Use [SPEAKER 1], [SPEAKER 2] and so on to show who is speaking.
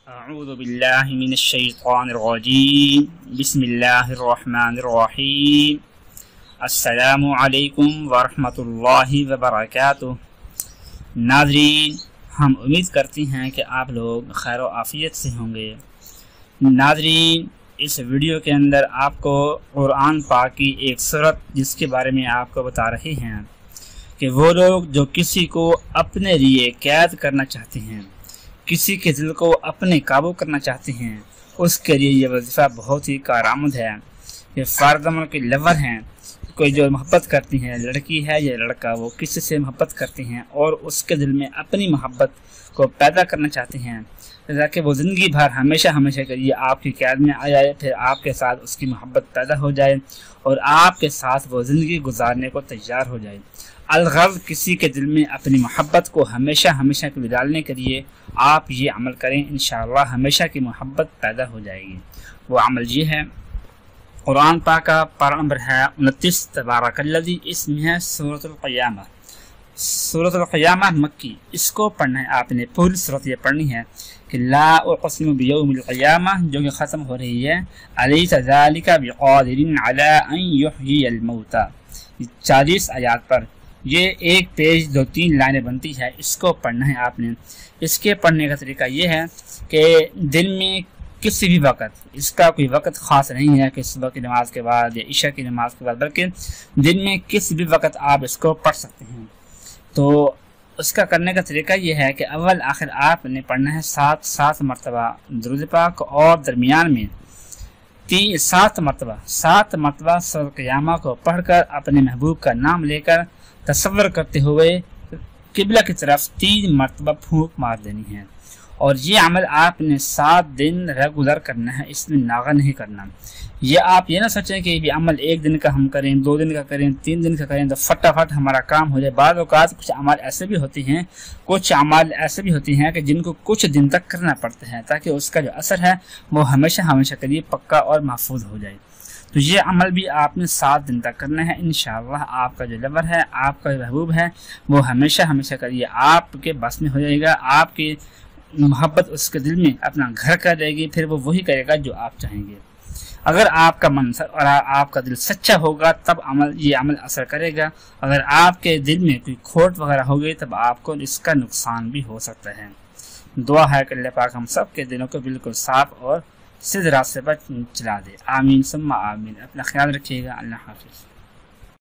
[SPEAKER 1] اعوذ باللہ من الشیطان الرجیم بسم اللہ الرحمن الرحیم السلام علیکم ورحمۃ اللہ وبرکاتہ۔ ناظرین، ہم امید کرتے ہیں کہ آپ لوگ خیر و عافیت سے ہوں گے۔ ناظرین، اس ویڈیو کے اندر آپ کو قرآن پاک کی ایک سورت جس کے بارے میں آپ کو بتا رہے ہیں کہ وہ لوگ جو کسی کو اپنے لیے قید کرنا چاہتے ہیں، کسی کے دل کو اپنے قابو کرنا چاہتے ہیں، اس کے لیے یہ وظیفہ بہت ہی کارآمد ہے۔ یہ فرد عمل کے لور ہیں، کوئی جو محبت کرتی ہیں، لڑکی ہے یا لڑکا، وہ کسی سے محبت کرتے ہیں اور اس کے دل میں اپنی محبت کو پیدا کرنا چاہتے ہیں تاکہ وہ زندگی بھر ہمیشہ کے لیے آپ کی قید میں آ جائے، پھر آپ کے ساتھ اس کی محبت پیدا ہو جائے اور آپ کے ساتھ وہ زندگی گزارنے کو تیار ہو جائے۔ الغرض کسی کے دل میں اپنی محبت کو ہمیشہ کے لیے ڈالنے کے لیے آپ یہ عمل کریں، انشاءاللہ ہمیشہ کی محبت پیدا ہو جائے گی۔ وہ عمل یہ ہے، قرآن پاک کا پارہ نمبر ہے 29، تبارک الذی، اس میں ہے سورۃ القیامہ۔ سورۃ القیامہ مکی، اس کو پڑھنا ہے آپ نے، پوری سورت یہ پڑھنی ہے کہ لا اقسم بیوم القیامہ، جو کہ ختم ہو رہی ہے الیس ذلک بقادر علی ان یحیی الموتى، 40 آیات پر یہ ایک پیج 2-3 لائنیں بنتی ہے، اس کو پڑھنا ہے آپ نے۔ اس کے پڑھنے کا طریقہ یہ ہے کہ دن میں کسی بھی وقت، اس کا کوئی وقت خاص نہیں ہے کہ صبح کی نماز کے بعد یا عشاء کی نماز کے بعد، بلکہ دن میں کسی بھی وقت آپ اس کو پڑھ سکتے ہیں۔ تو اس کا کرنے کا طریقہ یہ ہے کہ اول آخر آپ نے پڑھنا ہے 7 مرتبہ درود پاک، اور درمیان میں 7 مرتبہ سورۃ قیامہ کو پڑھ کر اپنے محبوب کا نام لے کر تصور کرتے ہوئے قبلہ کی طرف 3 مرتبہ پھونک مار دینی ہے۔ اور یہ عمل آپ نے 7 دن ریگولر کرنا ہے، اس میں ناغہ نہیں کرنا۔ یہ آپ یہ نہ سوچیں کہ یہ عمل 1 دن کا ہم کریں، 2 دن کا کریں، 3 دن کا کریں تو فٹافٹ ہمارا کام ہو جائے۔ بعض اوقات کچھ اعمال ایسے بھی ہوتی ہیں کہ جن کو کچھ دن تک کرنا پڑتا ہے تاکہ اس کا جو اثر ہے وہ ہمیشہ کے لیے پکا اور محفوظ ہو جائے۔ تو یہ عمل بھی آپ نے 7 دن تک کرنا ہے، انشاءاللہ آپ کا جو لور ہے، آپ کا جو محبوب ہے، وہ ہمیشہ کے لیے آپ کے بس میں ہو جائے گا۔ آپ کی محبت اس کے دل میں اپنا گھر کر دے گی، پھر وہ وہی کرے گا جو آپ چاہیں گے۔ اگر آپ کا من اور آپ کا دل سچا ہوگا تب یہ عمل اثر کرے گا۔ اگر آپ کے دل میں کوئی کھوٹ وغیرہ ہوگی تب آپ کو اس کا نقصان بھی ہو سکتا ہے۔ دعا ہے کہ اللہ پاک ہم سب کے دلوں کو بالکل صاف اور سیدھے راستے پر چلا دے۔ آمین ثم آمین۔ اپنا خیال رکھیے گا۔ اللہ حافظ۔